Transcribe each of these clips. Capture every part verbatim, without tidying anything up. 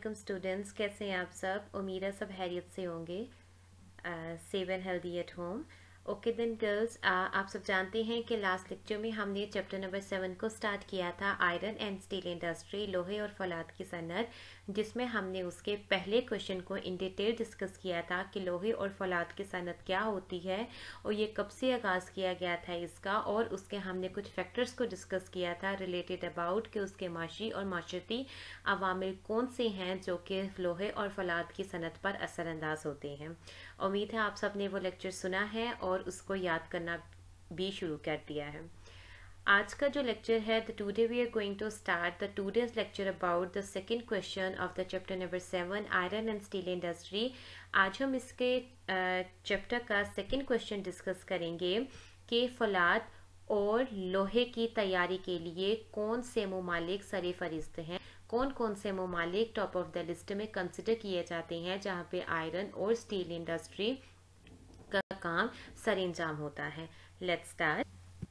वालेकुम स्टूडेंट्स, कैसे हैं आप सब। उम्मीद है सब हैरियत से होंगे। Safe and healthy at home. Okay then girls, आप सब जानते हैं कि लास्ट लेक्चर में हमने चैप्टर नंबर सेवन को स्टार्ट किया था, आयरन एंड स्टील इंडस्ट्री, लोहे और फौलाद की सनत, जिसमें हमने उसके पहले क्वेश्चन को इन डिटेल डिस्कस किया था कि लोहे और फौलाद की सनत क्या होती है और ये कब से आगाज़ किया गया था इसका, और उसके हमने कुछ फैक्टर्स को डिस्कस किया था रिलेटेड अबाउट कि उसके माशी और माशरती अवामिल कौन से हैं जो कि लोहे और फौलाद की सनत पर असरअंदाज होते हैं। उम्मीद है आप सब ने वो लेक्चर सुना है और उसको याद करना भी शुरू कर दिया है। आज का जो लेक्चर है, the today we are going to start the today's lecture about the second question of the chapter number seven, iron and steel industry. आज हम इसके चैप्टर uh, का सेकंड क्वेश्चन डिस्कस करेंगे कि फौलाद और लोहे की तैयारी के लिए कौन से ममालिक सरे फरिस्त हैं, कौन कौन से ममालिक टॉप ऑफ द लिस्ट में कंसिडर किए जाते हैं जहाँ पे आयरन और स्टील इंडस्ट्री का काम सरंजाम होता है। Let's start.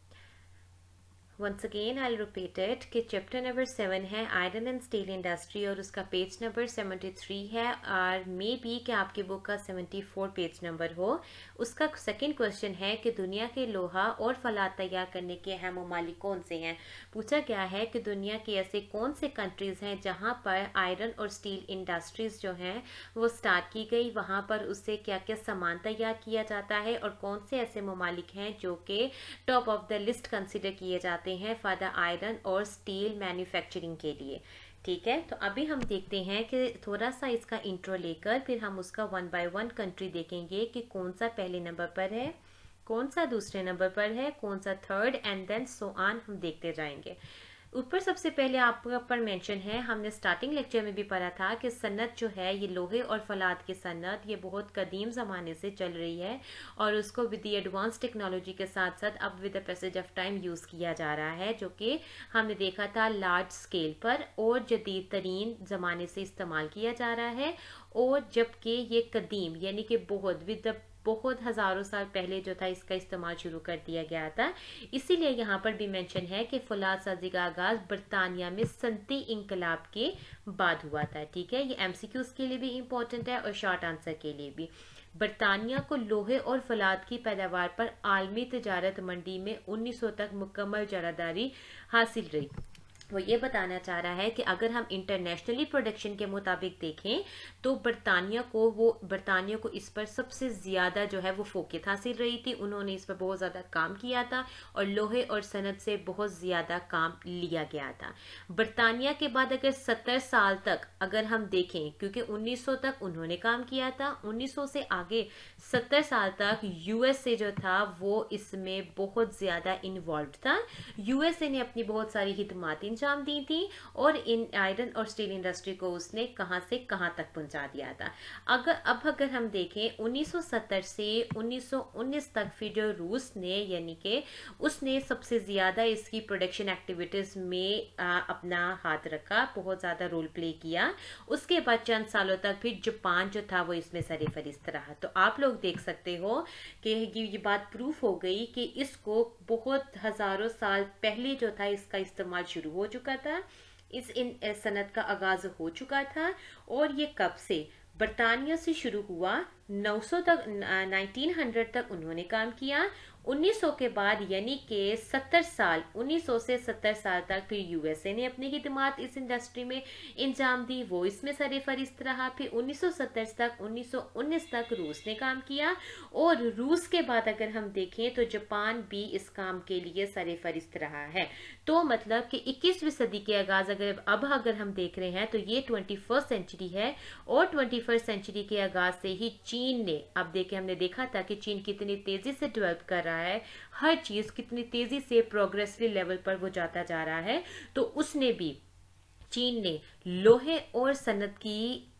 Once again I repeat it कि चैप्टर नंबर सेवन है आयरन एंड स्टील इंडस्ट्री और उसका पेज नंबर सेवेंटी थ्री है, और मे बी कि आपकी बुक का सेवेंटी फोर पेज नंबर हो। उसका सेकंड क्वेश्चन है कि दुनिया के लोहा और फौलाद तैयार करने के अहम ममालिक कौन से हैं। पूछा गया है कि दुनिया के ऐसे कौन से कंट्रीज हैं जहां पर आयरन और स्टील इंडस्ट्रीज जो हैं वो स्टार्ट की गई, वहां पर उससे क्या क्या सामान तैयार किया जाता है, और कौन से ऐसे ममालिक हैं जो कि top of the list consider किए जाते हैं फॉर द आयरन और स्टील मैन्युफैक्चरिंग के लिए। ठीक है, तो अभी हम देखते हैं कि थोड़ा सा इसका इंट्रो लेकर फिर हम उसका वन बाय वन कंट्री देखेंगे कि कौन सा पहले नंबर पर है, कौन सा दूसरे नंबर पर है, कौन सा third, and then so on हम देखते जाएंगे। ऊपर सबसे पहले आपको पर मेंशन है, हमने स्टार्टिंग लेक्चर में भी पढ़ा था कि सन्नत जो है ये लोहे और फौलाद की सन्नत ये बहुत कदीम ज़माने से चल रही है और उसको विद दी एडवांस टेक्नोलॉजी के साथ साथ अब with the passage of time use किया जा रहा है, जो कि हमने देखा था लार्ज स्केल पर और जदीद तरीन ज़माने से इस्तेमाल किया जा रहा है। और जबकि ये कदीम यानी कि बहुत विद द बहुत हजारों साल पहले जो था इसका इस्तेमाल शुरू कर दिया गया था। इसीलिए यहाँ पर भी मेंशन है कि फौलाद साजी का आगाज बरतानिया में सनती इंकलाब के बाद हुआ था। ठीक है, ये एमसीक्यूज के लिए भी इम्पोर्टेंट है और शॉर्ट आंसर के लिए भी। बरतानिया को लोहे और फौलाद की पैदावार पर आलमी तजारत मंडी में उन्नीस सौ तक मुकम्मल जरादारी हासिल रही। वो ये बताना चाह रहा है कि अगर हम इंटरनेशनली प्रोडक्शन के मुताबिक देखें तो बरतानिया को वो बरतानिया को इस पर सबसे ज़्यादा जो है वो फोकियत हासिल रही थी। उन्होंने इस पर बहुत ज़्यादा काम किया था और लोहे और सनत से बहुत ज़्यादा काम लिया गया था। बरतानिया के बाद अगर सत्तर साल तक अगर हम देखें, क्योंकि उन्नीस सौ तक उन्होंने काम किया था, उन्नीस सौ से आगे सत्तर साल तक यूएसए जो था वो इसमें बहुत ज़्यादा इन्वॉल्व था। यूएसए ने अपनी बहुत सारी हिदमात अंजाम दी थी और इन आयरन और स्टील इंडस्ट्री को उसने कहां से कहां तक पहुंचा दिया था। अगर अब अगर हम देखें उन्नीस सौ सत्तर से उन्नीस सौ उन्नीस तक फिर जो रूस ने यानी कि उसने सबसे ज्यादा इसकी प्रोडक्शन एक्टिविटीज में आ, अपना हाथ रखा, बहुत ज्यादा रोल प्ले किया। उसके बाद चंद सालों तक फिर जापान जो था वो इसमें सरफरिस्त रहा। तो आप लोग देख सकते हो कि ये बात प्रूफ हो गई कि इसको बहुत हजारों साल पहले जो था इसका इस्तेमाल शुरू हो चुका था, इस इन सनत का आगाज हो चुका था। और ये कब से बरतानिया से शुरू हुआ, नौ सौ तक नाइनटीन हंड्रेड तक उन्होंने काम किया। उन्नीस सौ के बाद यानी कि सत्तर साल, उन्नीस सौ से सत्तर साल तक फिर यूएसए ने अपनी खिदमात इस इंडस्ट्री में इंजाम दी, वो इसमें सरफरिस्त रहा। फिर उन्नीस सौ सत्तर तक उन्नीस सौ उन्नीस तक रूस ने काम किया और रूस के बाद अगर हम देखें तो जापान भी इस काम के लिए सरफरिस्त रहा है। तो मतलब कि इक्कीसवीं सदी के आगाज अगर अब अगर हम देख रहे हैं तो ये ट्वेंटी फर्स्ट सेंचुरी है और ट्वेंटी फर्स्ट सेंचुरी के आगाज से ही चीन ने, अब देखे हमने देखा था कि चीन कितनी तेजी से डेवलप कर रहा है, हर चीज कितनी तेजी से प्रोग्रेसिव लेवल पर वो जाता जा रहा है। तो उसने भी, चीन ने लोहे और सनत की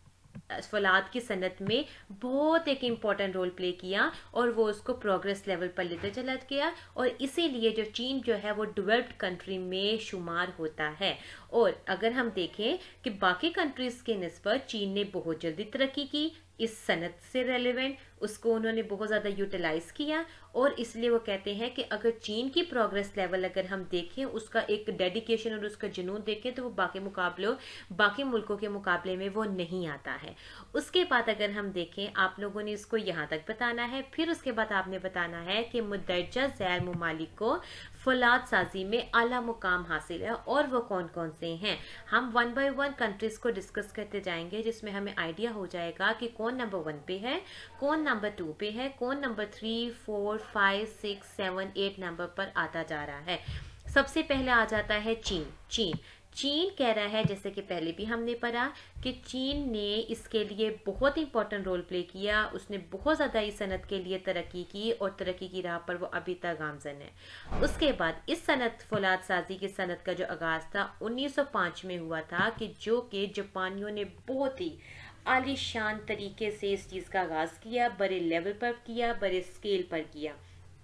फौलाद की सनत में बहुत एक इम्पॉर्टेंट रोल प्ले किया और वो उसको प्रोग्रेस लेवल पर लेते चला गया, और इसीलिए जो चीन जो है वो डेवलप्ड कंट्री में शुमार होता है। और अगर हम देखें कि बाकी कंट्रीज के निस्बत चीन ने बहुत जल्दी तरक्की की, इस सनत से रेलेवेंट उसको उन्होंने बहुत ज़्यादा यूटिलाइज किया, और इसलिए वो कहते हैं कि अगर चीन की प्रोग्रेस लेवल अगर हम देखें, उसका एक डेडिकेशन और उसका जुनून देखें, तो वो बाकी मुकाबलों बाकी मुल्कों के मुकाबले में वो नहीं आता है। उसके बाद अगर हम देखें, आप लोगों ने इसको यहाँ तक बताना है, फिर उसके बाद आपने बताना है कि मुंदरजा झैल ममालिक को फौलाद साजी में आला मुकाम हासिल है, और वो कौन कौन से हैं। हम वन बाय वन कंट्रीज को डिस्कस करते जाएंगे, जिसमें हमें आइडिया हो जाएगा कि कौन नंबर वन पे है, कौन नंबर टू पे है, कौन number three four five six seven eight number पर आता जा रहा है। सबसे पहले आ जाता है चीन। चीन चीन कह रहा है, जैसे कि पहले भी हमने पढ़ा, कि चीन ने इसके लिए बहुत इंपॉर्टेंट रोल प्ले किया, उसने बहुत ज़्यादा इस सनत के लिए तरक्की की, और तरक्की की राह पर वो अभी तक गामजन है। उसके बाद इस सनत फौलाद साजी की सनत का जो आगाज़ था उन्नीस सौ पाँच में हुआ था, कि जो कि जापानियों ने बहुत ही आलीशान तरीके से इस चीज़ का आगाज़ किया, बड़े लेवल पर किया, बड़े स्केल पर किया।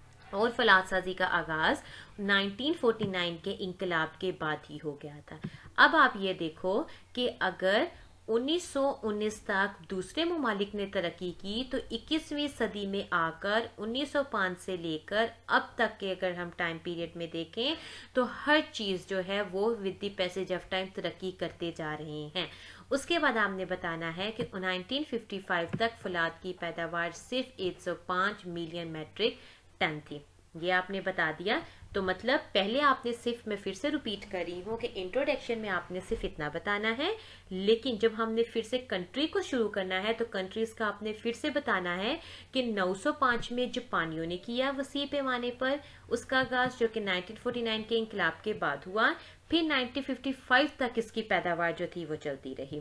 और फौलाद साजी का आगाज़ नाइनटीन फोर्टी नाइन के इंकलाब के बाद ही हो गया था। अब आप ये देखो कि अगर उन्नीस सौ उन्नीस तक दूसरे ममालिक ने तरक्की की, तो इक्कीसवीं सदी में आकर उन्नीस सौ पाँच से लेकर अब तक के अगर हम टाइम पीरियड में देखें, तो हर चीज़ जो है वो with the passage of time तरक्की करते जा रहे हैं। उसके बाद आपने बताना है कि नाइनटीन फिफ्टी फाइव तक फौलाद की पैदावार सिर्फ एक सौ पाँच मिलियन मैट्रिक टन थी। ये आपने बता दिया। तो मतलब पहले आपने सिर्फ, मैं फिर से रिपीट कर रही हूँ कि इंट्रोडक्शन में आपने सिर्फ इतना बताना है, लेकिन जब हमने फिर से कंट्री को शुरू करना है तो कंट्रीज का आपने फिर से बताना है कि नौ सौ पाँच में जापानियों ने किया वसी पैमाने पर उसका आगाज, जो कि नाइनटीन फोर्टी नाइन के इंकलाब के बाद हुआ। फिर नाइनटीन फिफ्टी फाइव तक इसकी पैदावार जो थी वो चलती रही,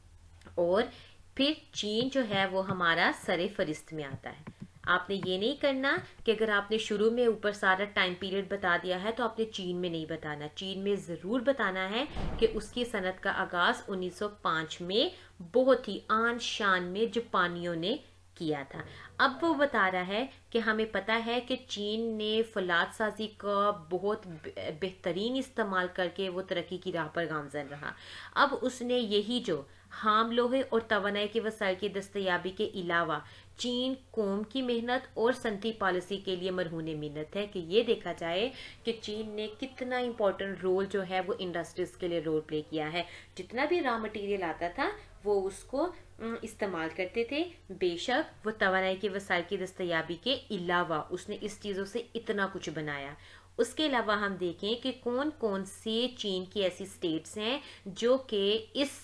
और फिर चीन जो है वो हमारा सरे फरिस्त में आता है। आपने ये नहीं करना कि अगर आपने शुरू में ऊपर सारा टाइम पीरियड बता दिया है तो आपने चीन में नहीं बताना। चीन में ज़रूर बताना है कि उसकी सनत का आगाज़ उन्नीस सौ पाँच में बहुत ही आन शान में जापानियों ने किया था। अब वो बता रहा है कि हमें पता है कि चीन ने फौलाद साजी का बहुत बेहतरीन इस्तेमाल करके वो तरक्की की राह पर गामजन रहा। अब उसने यही जो हाम लोहे और तवानाई के वसाइल की दस्तयाबी के अलावा चीन कौम की मेहनत और सनती पॉलिसी के लिए मरहूने मिन्नत है कि ये देखा जाए कि चीन ने कितना इम्पोर्टेंट रोल जो है वो इंडस्ट्रीज के लिए रोल प्ले किया है। जितना भी रॉ मटेरियल आता था वो उसको इस्तेमाल करते थे। बेशक वो तवानाई के वसाइल की दस्तयाबी के अलावा उसने इस चीज़ों से इतना कुछ बनाया। उसके अलावा हम देखें कि कौन कौन से चीन की ऐसी स्टेट्स हैं जो कि इस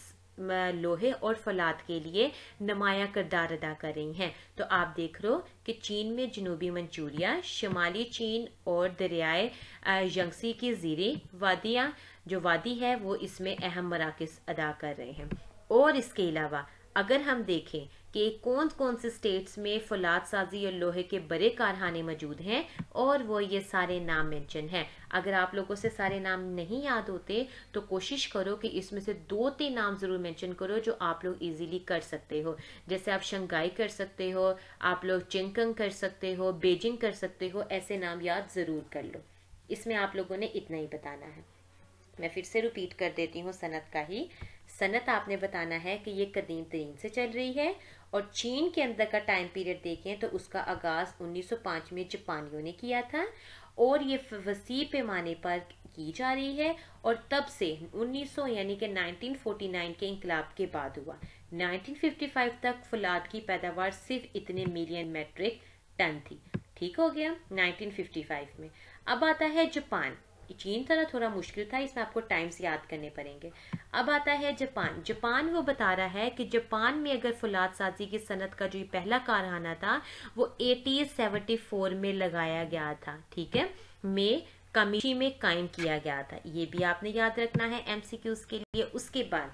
लोहे और फौलाद के लिए नुमाया किरदार अदा कर रही हैं। तो आप देख रहे हो कि चीन में जनूबी मंचूरिया, शुमाली चीन और दरियाए यंगसी की ज़ीरी वादियाँ जो वादी है वो इसमें अहम मराकज़ अदा कर रहे हैं। और इसके अलावा अगर हम देखें कि कौन कौन से स्टेट्स में फौलाद साजी और लोहे के बड़े कारखाने मौजूद हैं, और वो ये सारे नाम मेंशन हैं। अगर आप लोगों से सारे नाम नहीं याद होते तो कोशिश करो कि इसमें से दो तीन नाम ज़रूर मेंशन करो जो आप लोग इजीली कर सकते हो। जैसे आप शंघाई कर सकते हो, आप लोग चिंगकंग कर सकते हो, बीजिंग कर सकते हो, ऐसे नाम याद ज़रूर कर लो। इसमें आप लोगों ने इतना ही बताना है। मैं फिर से रिपीट कर देती हूँ सनत का ही। सनत आपने बताना है कि ये कदीम तरीन से चल रही है, और चीन के अंदर का टाइम पीरियड देखें तो उसका आगाज़ उन्नीस सौ पाँच में जापानियों ने किया था, और ये वसी पैमाने पर की जा रही है, और तब से उन्नीस सौ यानी कि नाइनटीन फोर्टी नाइन के इंकलाब के बाद हुआ। नाइनटीन फिफ्टी फाइव तक फौलाद की पैदावार सिर्फ इतने मिलियन मैट्रिक टन थी। ठीक हो गया नाइनटीन फिफ्टी फाइव में। अब आता है जापान। चीन तरह थोड़ा मुश्किल था, इसमें आपको टाइम्स याद करने पड़ेंगे। अब आता है जापान। जापान वो बता रहा है कि जापान में अगर फौलाद साजी की सनत का जो पहला कारखाना था वो अठारह सौ चौहत्तर में लगाया गया था, ठीक है, में कमीशी में कायम किया गया था। ये भी आपने याद रखना है एमसीक्यूज के लिए। उसके बाद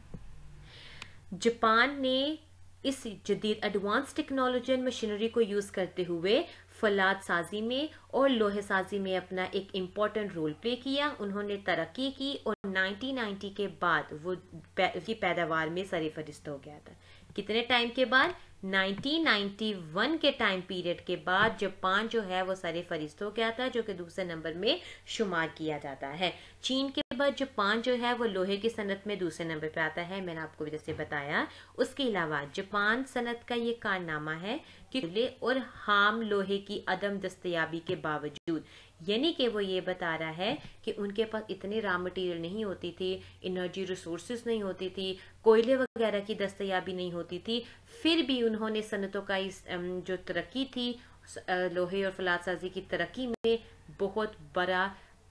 जापान ने इस जदीद एडवांस टेक्नोलॉजी एंड मशीनरी को यूज़ करते हुए फौलाद साजी में और लोहे साजी में अपना एक इम्पॉर्टेंट रोल प्ले किया। उन्होंने तरक्की की और नाइनटीन नाइंटी के बाद वो उसकी पैदावार में सर फहरिस्त हो गया था। कितने टाइम के बाद? नाइनटीन नाइंटी वन के टाइम पीरियड के बाद जापान जो है वो सर फहरिस्त हो गया था, जो कि दूसरे नंबर में शुमार किया जाता है। चीन के बाद जापान जो है वो लोहे की सनत में दूसरे नंबर पे आता है, मैंने आपको जैसे बताया। उसके अलावा जापान सनत का ये कारनामा है कि कोयले और हाम लोहे की अदम दस्तयाबी के बावजूद, यानी कि वो ये बता रहा है कि उनके पास इतने रॉ मटेरियल नहीं होती थी, एनर्जी रिसोर्सेज नहीं होती थी, कोयले वगैरह की दस्तयाबी नहीं होती थी, फिर भी उन्होंने सनतों का इस जो तरक्की थी लोहे और फलात साजी की तरक्की में बहुत बड़ा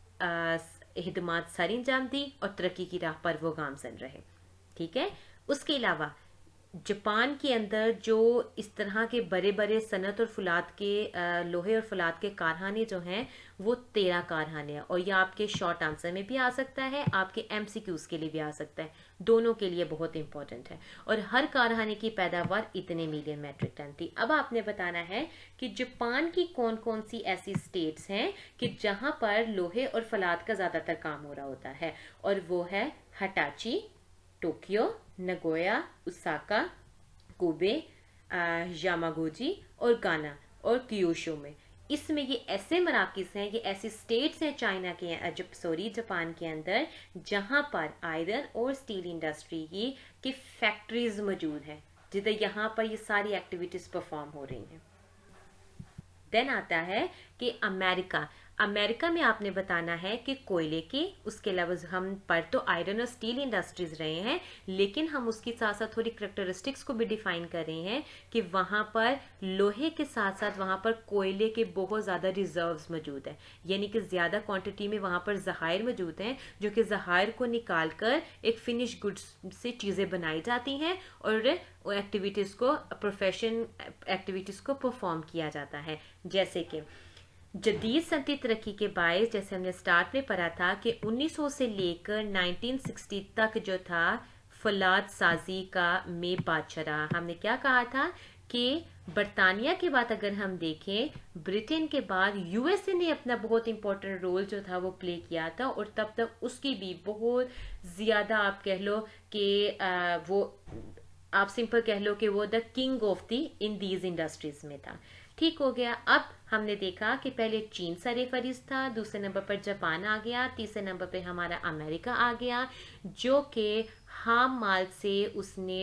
हिदमात सर अंजाम दी और तरक्की की राह पर वो गामजन रहे। ठीक है। उसके अलावा जापान के अंदर जो इस तरह के बड़े बड़े सनत और फुलात के लोहे और फुलात के कारखाने जो हैं वो तेरह कारखाने हैं, और ये आपके शॉर्ट आंसर में भी आ सकता है, आपके एमसीक्यूज के लिए भी आ सकता है, दोनों के लिए बहुत इंपॉर्टेंट है। और हर कारखाने की पैदावार इतने मिलियन मैट्रिक टन थी। अब आपने बताना है कि जापान की कौन कौन सी ऐसी स्टेट्स हैं कि जहां पर लोहे और फलात का ज्यादातर काम हो रहा होता है, और वो है Hitachi, Tokyo, Nagoya, Osaka, Kobe, Yamaguchi और गाना और क्यूशो में। इसमें ये ऐसे मराकिस हैं, ये ऐसी स्टेट्स हैं चाइना के जब सॉरी जापान के अंदर जहां पर आयरन और स्टील इंडस्ट्री की की फैक्ट्रीज मौजूद हैं, जिधर यहाँ पर ये सारी एक्टिविटीज परफॉर्म हो रही हैं। देन आता है कि अमेरिका अमेरिका में आपने बताना है कि कोयले के, उसके अलावा हम पर तो आयरन और स्टील इंडस्ट्रीज रहे हैं, लेकिन हम उसके साथ साथ थोड़ी करेक्टरिस्टिक्स को भी डिफाइन कर रहे हैं कि वहां पर लोहे के साथ साथ वहां पर कोयले के बहुत ज्यादा रिजर्व्स मौजूद हैं, यानी कि ज्यादा क्वांटिटी में वहां पर जहायर मौजूद हैं, जो कि जहायर को निकाल कर एक फिनिश गुड्स से चीजें बनाई जाती हैं और एक्टिविटीज को प्रोफेशन एक्टिविटीज को परफॉर्म किया जाता है। जैसे कि जदीद सनती तरक्की के बायस, जैसे हमने स्टार्ट में पढ़ा था कि उन्नीस सौ से लेकर नाइनटीन सिक्सटी तक जो था फलात साजी का में बादशाह रहा। हमने क्या कहा था कि बरतानिया के बाद अगर हम देखें, ब्रिटेन के बाद यूएसए ने अपना बहुत इंपॉर्टेंट रोल जो था वो प्ले किया था, और तब तक उसकी भी बहुत ज्यादा आप कह लो कि वो आप सिंपल कह लो कि वो the king of the in these industries में था। ठीक हो गया। अब हमने देखा कि पहले चीन सरे फहरिस्त था, दूसरे नंबर पर जापान आ गया, तीसरे नंबर पे हमारा अमेरिका आ गया, जो कि हाम माल से उसने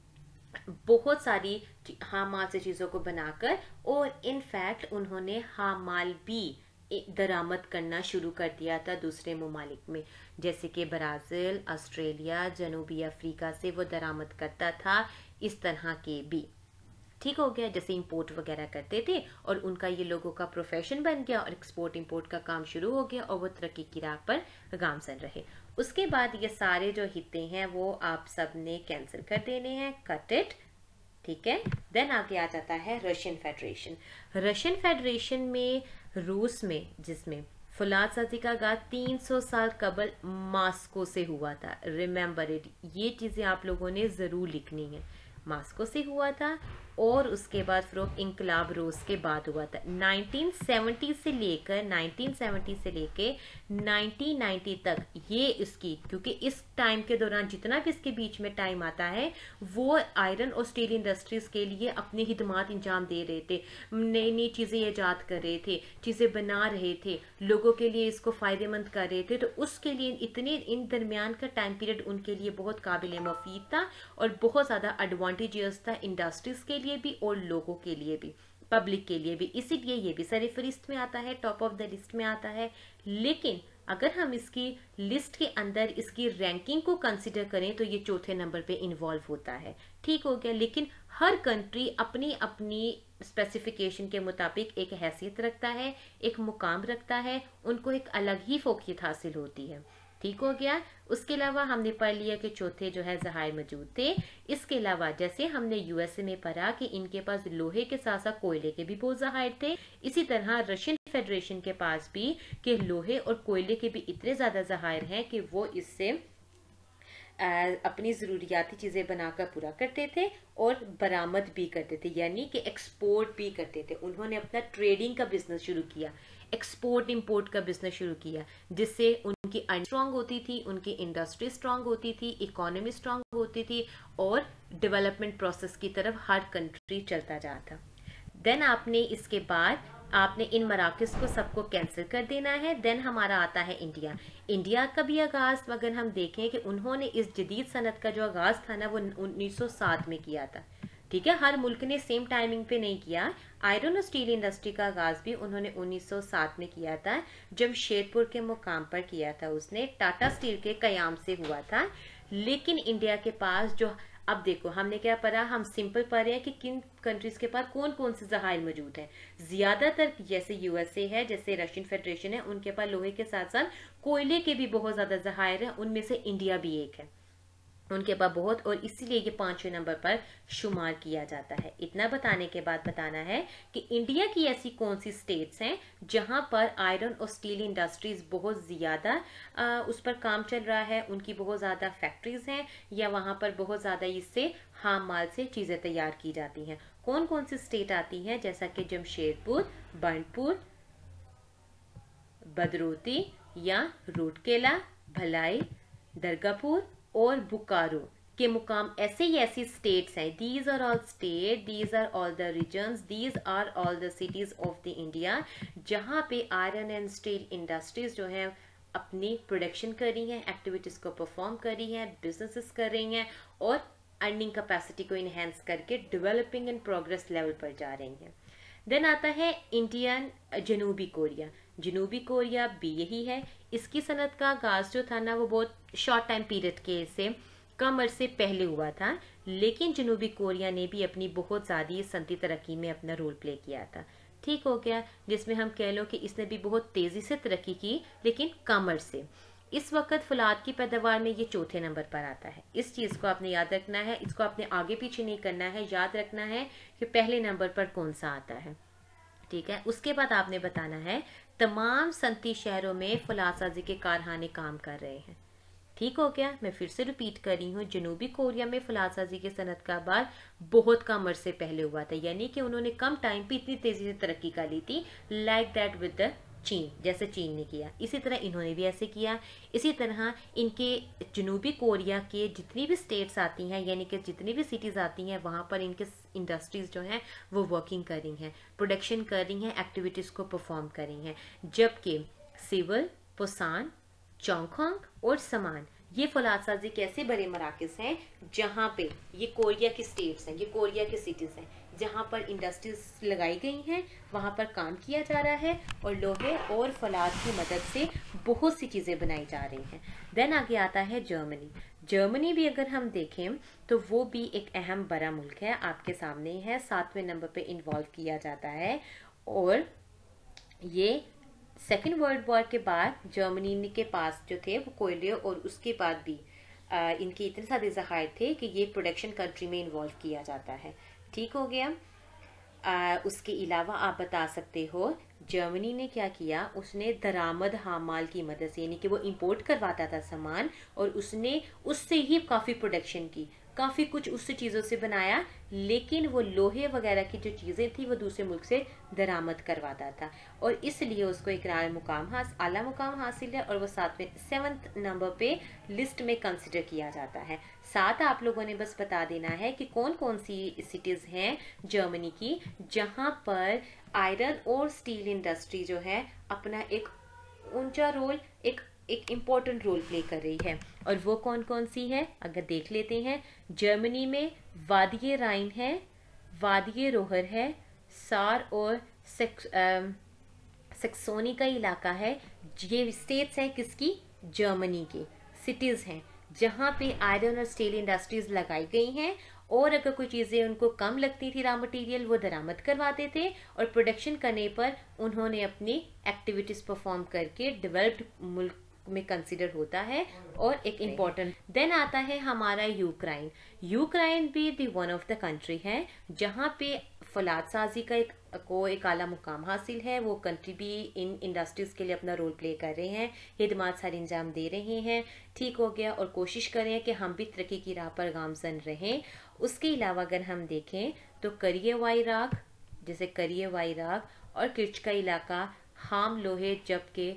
बहुत सारी हाम माल से चीजों को बनाकर, और इनफैक्ट उन्होंने हाम माल भी दरामद करना शुरू कर दिया था दूसरे ममालिक में, जैसे कि ब्राजील, ऑस्ट्रेलिया, जनूबी अफ्रीका से वो दरामद करता था इस तरह के भी। ठीक हो गया। जैसे इंपोर्ट वगैरह करते थे और उनका ये लोगों का प्रोफेशन बन गया और एक्सपोर्ट इंपोर्ट का काम शुरू हो गया और वो तरक्की की राह पर गामजन रहे। उसके बाद ये सारे जो हिस्से हैं वो आप सब ने कैंसिल कर देने हैं, कट इट। ठीक है। देन आगे आ जाता है रशियन फेडरेशन। रशियन फेडरेशन में रूस में, जिसमें फुलात साजी का आगाज तीन सौ साल कबल मास्को से हुआ था। रिमेंबर इट, ये चीजें आप लोगों ने जरूर लिखनी है। मास्को से हुआ था और उसके बाद फिर इंकलाब रूस के बाद हुआ था। नाइनटीन सेवेंटी से लेकर नाइनटीन सेवेंटी से लेकर नाइनटीन नाइंटी तक ये इसकी, क्योंकि इस टाइम के दौरान जितना भी इसके बीच में टाइम आता है वो आयरन और स्टील इंडस्ट्रीज के लिए अपनी हिदमात इंजाम दे रहे थे, नई नई चीजें ईजाद कर रहे थे, चीजें बना रहे थे, लोगों के लिए इसको फायदेमंद कर रहे थे। तो उसके लिए इतने इन दरमियान का टाइम पीरियड उनके लिए बहुत काबिल मुफीद था और बहुत ज्यादा एडवांटेजियस था, इंडस्ट्रीज के लिए भी और लोगों के लिए भी, पब्लिक के लिए भी। इसीलिए ये भी सर फहरिस्त में आता है, टॉप ऑफ द लिस्ट में आता है। लेकिन अगर हम इसकी लिस्ट के अंदर इसकी रैंकिंग को कंसिडर करें तो ये चौथे नंबर पे इन्वॉल्व होता है। ठीक हो गया। लेकिन हर कंट्री अपनी अपनी स्पेसिफिकेशन के मुताबिक एक हैसियत रखता है, एक मुकाम रखता है, उनको एक अलग ही फोकियत हासिल होती है। ठीक हो गया। उसके अलावा हमने पढ़ लिया कि चौथे जो है जहायर मौजूद थे। इसके अलावा जैसे हमने यूएसए में पढ़ा कि इनके पास लोहे के साथ साथ कोयले के भी बहुत जहायर थे, इसी तरह रशियन फेडरेशन के पास भी कि लोहे और कोयले के भी इतने ज्यादा जहायर हैं कि वो इससे अपनी ज़रूरियाती चीज़ें बनाकर पूरा करते थे और बरामद भी करते थे, यानी कि एक्सपोर्ट भी करते थे। उन्होंने अपना ट्रेडिंग का बिजनेस शुरू किया, एक्सपोर्ट इंपोर्ट का बिजनेस शुरू किया, जिससे उनकी अर्निंग स्ट्रांग होती थी, उनकी इंडस्ट्री स्ट्रांग होती थी, इकोनॉमी स्ट्रांग होती थी और डेवलपमेंट प्रोसेस की तरफ हर कंट्री चलता जाता था। देन आपने इसके बाद आपने इन मराकज़ को सबको कैंसिल कर देना है। देन हमारा आता है इंडिया। इंडिया का भी आगाज़ अगर हम देखें कि उन्होंने इस जदीद सनत का जो आगाज़ था ना वो उन्नीस सौ सात में किया था। ठीक है, हर मुल्क ने सेम टाइमिंग पे नहीं किया। आयरन और स्टील इंडस्ट्री का आगाज़ भी उन्होंने उन्नीस सौ सात में किया था, जमशेदपुर के मुकाम पर किया था। उसने टाटा स्टील के कयाम से हुआ था। लेकिन इंडिया के पास जो, अब देखो हमने क्या पढ़ा, हम सिंपल पढ़ रहे हैं कि किन कंट्रीज के पास कौन कौन से जहायर मौजूद हैं। ज्यादातर जैसे यूएसए है, जैसे रशियन फेडरेशन है, उनके पास लोहे के साथ साथ कोयले के भी बहुत ज्यादा जहायर हैं। उनमें से इंडिया भी एक है, उनके पास बहुत, और इसीलिए ये पांचवें नंबर पर शुमार किया जाता है। इतना बताने के बाद बताना है कि इंडिया की ऐसी कौन सी स्टेट्स हैं जहां पर आयरन और स्टील इंडस्ट्रीज बहुत ज्यादा उस पर काम चल रहा है, उनकी बहुत ज्यादा फैक्ट्रीज हैं, या वहां पर बहुत ज्यादा इससे हाम माल से चीजें तैयार की जाती हैं। कौन कौन सी स्टेट आती हैं, जैसा कि जमशेदपुर, बंडपुर, भद्रोती या रूरकेला, भलाई, दरगापुर और बुकारो के मुकाम ऐसे ही ऐसी स्टेट्स हैं। These are all state, these are all the regions, these are all the cities of the India, जहां पे आयरन एंड स्टील इंडस्ट्रीज जो हैं अपनी प्रोडक्शन कर रही हैं, एक्टिविटीज को परफॉर्म कर रही हैं, बिजनेसेस कर रही हैं और अर्निंग कैपेसिटी को इनहेंस करके डेवलपिंग एंड प्रोग्रेस लेवल पर जा रही हैं। देन आता है इंडियन जनूबी कोरिया। जनूबी कोरिया भी यही है। इसकी सनत का आगाज जो था ना वो बहुत शॉर्ट टाइम पीरियड के से कम अरसे पहले हुआ था, लेकिन जनूबी कोरिया ने भी अपनी बहुत ज़्यादा सनती तरक्की में अपना रोल प्ले किया था। ठीक हो गया, जिसमें हम कह लो कि इसने भी बहुत तेज़ी से तरक्की की, लेकिन कम अरसे। इस वक्त फौलाद की पैदावार में ये चौथे नंबर पर आता है। इस चीज़ को आपने याद रखना है, इसको आपने आगे पीछे नहीं करना है, याद रखना है कि पहले नंबर पर कौन सा आता है। ठीक है, उसके बाद आपने बताना है तमाम सनती शहरों में फौलाद साजी के कारखाने काम कर रहे हैं। ठीक हो गया, मैं फिर से रिपीट कर रही हूँ, जनूबी कोरिया में फौलाद साजी की सनत का आगाज बहुत कम अरसे पहले हुआ था, यानी कि उन्होंने कम टाइम पे इतनी तेजी से तरक्की कर ली थी। लाइक दैट विद द चीन, जैसे चीन ने किया, इसी तरह इन्होंने भी ऐसे किया। इसी तरह इनके जनूबी कोरिया के जितनी भी स्टेट्स आती हैं, यानी कि जितनी भी सिटीज़ आती हैं, वहाँ पर इनके इंडस्ट्रीज जो हैं वो वर्किंग कर रही हैं, प्रोडक्शन कर रही हैं, एक्टिविटीज़ को परफॉर्म कर रही हैं। जबकि सिवल, पुसान, चोंगखोंग और समान ये फौलाद साजी के ऐसे बड़े मराकज़ हैं जहाँ पे ये कोरिया की स्टेट्स हैं, ये कोरिया की सिटीज़ हैं, जहाँ पर इंडस्ट्रीज लगाई गई हैं, वहाँ पर काम किया जा रहा है और लोहे और फौलाद की मदद से बहुत सी चीज़ें बनाई जा रही हैं। देन आगे आता है जर्मनी। जर्मनी भी अगर हम देखें तो वो भी एक अहम बड़ा मुल्क है, आपके सामने ही है, सातवें नंबर पे इन्वॉल्व किया जाता है। और ये सेकेंड वर्ल्ड वॉर के बाद जर्मनी के पास जो थे वो कोयले, और उसके बाद भी आ, इनके इतने सारे ज़खायर थे कि ये प्रोडक्शन कंट्री में इन्वॉल्व किया जाता है। ठीक हो गया। आ, उसके अलावा आप बता सकते हो जर्मनी ने क्या किया, उसने दरामद हामाल की मदद से, यानी कि वो इंपोर्ट करवाता था सामान और उसने उससे ही काफ़ी प्रोडक्शन की, काफ़ी कुछ उससे चीज़ों से बनाया, लेकिन वो लोहे वगैरह की जो चीज़ें थी वो दूसरे मुल्क से दरामद करवाता था और इसलिए उसको एक मुकाम हास आला मुकाम हासिल है और वो सातवें सेवन्थ नंबर पे लिस्ट में कंसिडर किया जाता है। साथ आप लोगों ने बस बता देना है कि कौन कौन सी सिटीज़ हैं जर्मनी की जहाँ पर आयरन और स्टील इंडस्ट्री जो है अपना एक ऊंचा रोल, एक एक इम्पोर्टेंट रोल प्ले कर रही है। और वो कौन कौन सी है अगर देख लेते हैं। जर्मनी में वादिये राइन है, वादिये रोहर है, सार और सेक्स सेक्सोनी का इलाका है। ये स्टेट्स हैं किसकी, जर्मनी की सिटीज़ हैं जहाँ पे आयरन और स्टील इंडस्ट्रीज लगाई गई हैं और अगर कोई चीज़ें उनको कम लगती थी, रॉ मटेरियल, वो दरामद करवाते थे और प्रोडक्शन करने पर उन्होंने अपनी एक्टिविटीज़ परफॉर्म करके डेवलप्ड मुल्क में कंसिडर होता है और एक इम्पॉर्टेंट। देन आता है हमारा यूक्रेन। यूक्रेन भी the one of the country है जहाँ पे फौलाद साजी का एक को एक आला मुकाम हासिल है। वो कंट्री भी इन इंडस्ट्रीज के लिए अपना रोल प्ले कर रहे हैं, हिदमात सारे इंजाम दे रहे हैं। ठीक हो गया, और कोशिश करें कि हम भी तरक्की की राह पर गामजन रहें। उसके अलावा अगर हम देखें तो करिए वा इराक, जैसे करिए वा इराक और किर्च का इलाका हाम लोहे, जबकि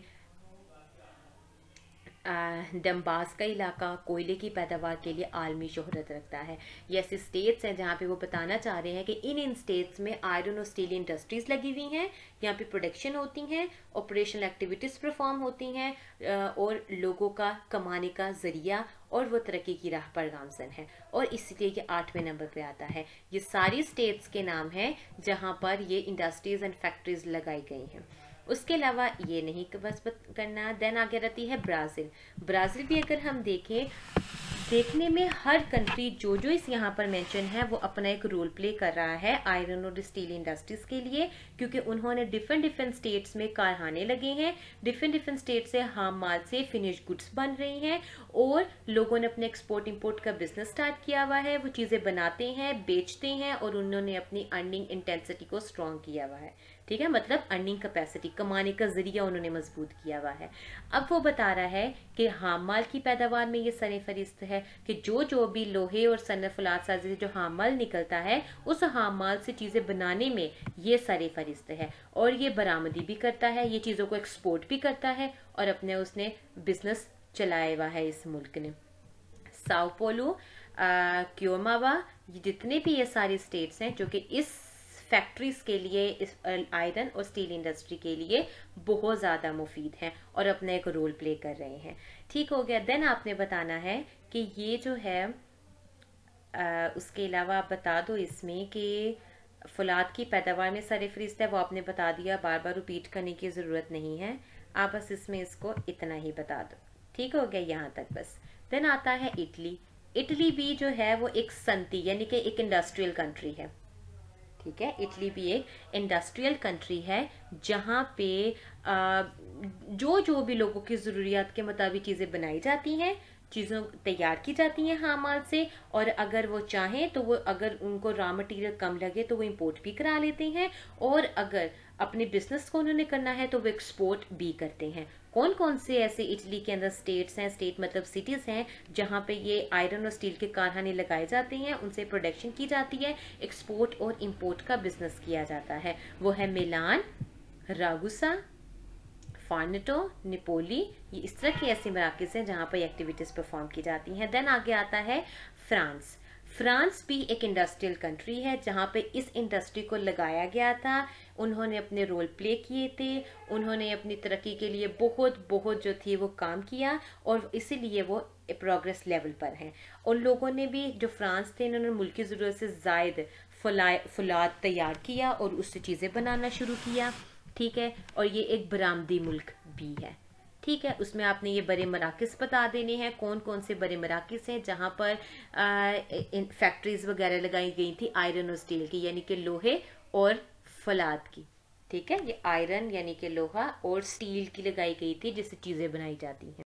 डम्बास का इलाका कोयले की पैदावार के लिए आलमी शोहरत रखता है। ये ऐसे स्टेट्स हैं जहाँ पे वो बताना चाह रहे हैं कि इन इन स्टेट्स में आयरन और स्टील इंडस्ट्रीज लगी हुई हैं, यहाँ पे प्रोडक्शन होती हैं, ऑपरेशनल एक्टिविटीज़ परफॉर्म होती हैं और लोगों का कमाने का जरिया और वो तरक्की की राह पर गामजन है, और इसलिए ये आठवें नंबर पे आता है। ये सारी स्टेट्स के नाम हैं जहाँ पर ये इंडस्ट्रीज एंड फैक्ट्रीज लगाई गई हैं। उसके अलावा ये नहीं बस करना, देन आगे रहती है ब्राज़ील। ब्राज़ील भी अगर हम देखें, देखने में हर कंट्री जो जो इस यहाँ पर मेंशन है वो अपना एक रोल प्ले कर रहा है आयरन और स्टील इंडस्ट्रीज के लिए, क्योंकि उन्होंने डिफरेंट डिफरेंट स्टेट्स में कारखाने लगे हैं, डिफरेंट डिफरेंट स्टेट से हाम माल से फिनिश गुड्स बन रही हैं और लोगों ने अपने एक्सपोर्ट इंपोर्ट का बिजनेस स्टार्ट किया हुआ है। वो चीज़ें बनाते हैं, बेचते हैं और उन्होंने अपनी अर्निंग इंटेंसिटी को स्ट्रॉन्ग किया हुआ है। ठीक है, मतलब अर्निंग कैपेसिटी, कमाने का जरिया उन्होंने मजबूत किया हुआ है। अब वो बता रहा है कि हाम माल की पैदावार में ये सरे फरिस्त है कि जो जो भी लोहे और सनफ फौलाद साजी से जो हाम माल निकलता है उस हाम माल से चीज़ें बनाने में ये सरे फरिस्त है, और ये बरामदी भी करता है, ये चीज़ों को एक्सपोर्ट भी करता है और अपने उसने बिजनेस चलाया हुआ है इस मुल्क ने। साओ पोलो, क्योमावा, जितने भी ये सारे स्टेट्स हैं जो कि इस फैक्ट्रीज के लिए, इस आयरन और स्टील इंडस्ट्री के लिए बहुत ज़्यादा मुफीद हैं और अपना एक रोल प्ले कर रहे हैं। ठीक हो गया। देन आपने बताना है कि ये जो है आ, उसके अलावा आप बता दो इसमें कि फौलाद की पैदावार में सरफरिस्त है, वो आपने बता दिया, बार बार रिपीट करने की ज़रूरत नहीं है, आप बस इसमें इसको इतना ही बता दो। ठीक हो गया यहाँ तक बस। देन आता है इटली। इटली भी जो है वो एक संती यानी कि एक इंडस्ट्रियल कंट्री है। ठीक है, इटली भी एक इंडस्ट्रियल कंट्री है जहाँ पे आ, जो जो भी लोगों की ज़रूरियात के मुताबिक चीज़ें बनाई जाती हैं, चीज़ों तैयार की जाती हैं हाम माल से, और अगर वो चाहें तो वो, अगर उनको रॉ मटेरियल कम लगे तो वो इंपोर्ट भी करा लेते हैं, और अगर अपने बिजनेस को उन्होंने करना है तो वो एक्सपोर्ट भी करते हैं। कौन कौन से ऐसे इटली के अंदर स्टेट्स हैं, स्टेट मतलब सिटीज़ हैं जहाँ पे ये आयरन और स्टील के कारखाने लगाए जाते हैं, उनसे प्रोडक्शन की जाती है, एक्सपोर्ट और इंपोर्ट का बिजनेस किया जाता है? वो है मिलान, रागुसा, फार्नेटो, निपोली। ये इस तरह के ऐसे मराकज़ हैं जहाँ पर एक्टिविटीज़ परफॉर्म की जाती हैं। देन आगे आता है फ्रांस। फ्रांस भी एक इंडस्ट्रियल कंट्री है जहाँ पे इस इंडस्ट्री को लगाया गया था, उन्होंने अपने रोल प्ले किए थे, उन्होंने अपनी तरक्की के लिए बहुत बहुत जो थी वो काम किया और इसीलिए वो प्रोग्रेस लेवल पर हैं। उन लोगों ने भी, जो फ्रांस थे, इन्होंने मुल्क की ज़रूरत से ज़ायद फौलाद तैयार किया और उससे चीज़ें बनाना शुरू किया। ठीक है, और ये एक बरामदी मुल्क भी है। ठीक है, उसमें आपने ये बड़े मराकज़ बता देने हैं, कौन कौन से बड़े मराकज़ हैं जहाँ पर फैक्ट्रीज वगैरह लगाई गई थी आयरन और स्टील की, यानी कि लोहे और फौलाद की। ठीक है, ये आयरन यानी कि लोहा और स्टील की लगाई गई थी जिससे चीज़ें बनाई जाती हैं।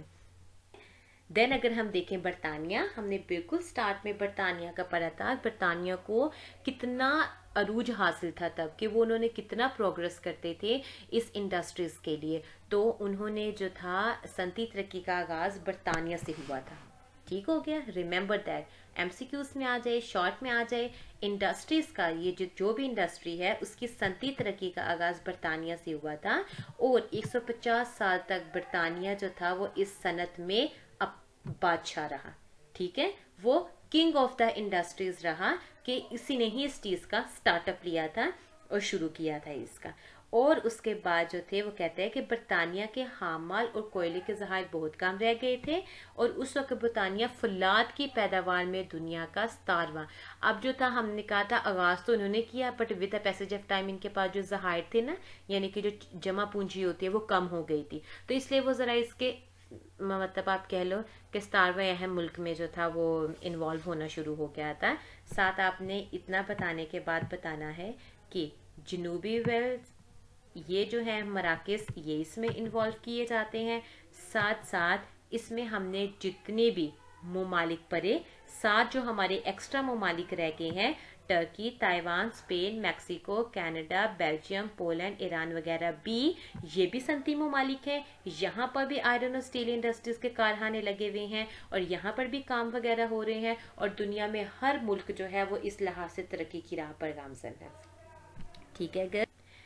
देन अगर हम देखें बरतानिया, हमने बिल्कुल स्टार्ट में बरतानिया का पढ़ा था, बरतानिया को कितना अरूज हासिल था तब कि वो उन्होंने कितना प्रोग्रेस करते थे इस इंडस्ट्रीज़ के लिए। तो उन्होंने जो था सनती तरक्की का आगाज़ बरतानिया से हुआ था। ठीक हो गया, रिमेंबर दैट। एमसीक्यूज में आ जाए, शॉर्ट में आ जाए, इंडस्ट्रीज़ का ये जो जो भी इंडस्ट्री है उसकी सनती तरक्की का आगाज़ बरतानिया से हुआ था और एक सौ पचास साल तक बरतानिया जो था वो इस सनत में अब बादशाह रहा। ठीक है, वो किंग ऑफ द इंडस्ट्रीज रहा कि इसी ने ही इस चीज़ का स्टार्टअप लिया था और शुरू किया था इसका। और उसके बाद जो थे वो कहते हैं कि बरतानिया के हामाल और कोयले के ज़खायर बहुत कम रह गए थे और उस वक्त बरतानिया फौलाद की पैदावार में दुनिया का सतारवां। अब जो था, हमने कहा था आगाज़ तो उन्होंने किया but with the passage of time इनके पास जो ज़खायर थे ना, यानी कि जो जमा पूंजी होती है वो कम हो गई थी, तो इसलिए वो ज़रा इसके मतलब आप कह लो कि सतारवें अहम मुल्क में जो था वो इन्वॉल्व होना शुरू हो गया था। साथ आपने इतना बताने के बाद बताना है कि जनूबी वेल्स ये जो है मराकज़ ये इसमें इन्वॉल्व किए जाते हैं। साथ साथ इसमें हमने जितने भी ममालिक पढ़े, साथ जो हमारे एक्स्ट्रा ममालिक रह गए हैं, Turkey, Taiwan, Spain, Mexico, Canada, Belgium, Poland, Iran वगैरह भी, ये भी सनती ममालिक हैं। यहाँ पर भी आयरन और स्टील इंडस्ट्रीज के कारखाने लगे हुए हैं और यहाँ पर भी काम वगैरह हो रहे हैं और दुनिया में हर मुल्क जो है वो इस लिहाज से तरक्की की राह पर गामजन है। ठीक है, अगर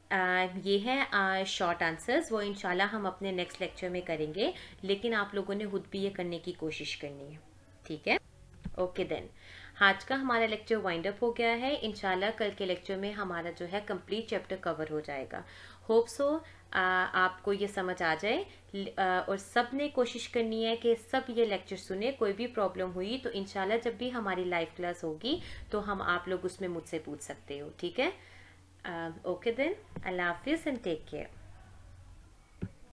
uh, ये है शॉर्ट uh, आंसर्स, वो इंशाल्लाह हम अपने नेक्स्ट लेक्चर में करेंगे, लेकिन आप लोगों ने खुद भी ये करने की कोशिश करनी है, ठीक है? ओके देन, आज का हमारा लेक्चर वाइंड अप हो गया है। इंशाल्लाह कल के लेक्चर में हमारा जो है कंप्लीट चैप्टर कवर हो जाएगा। होप सो आपको ये समझ आ जाए, आ, और सब ने कोशिश करनी है कि सब ये लेक्चर सुने। कोई भी प्रॉब्लम हुई तो इंशाल्लाह जब भी हमारी लाइव क्लास होगी तो हम आप लोग उसमें मुझसे पूछ सकते हो, ठीक है? ओके देन, अल्लाह हाफिज़ एंड टेक केयर।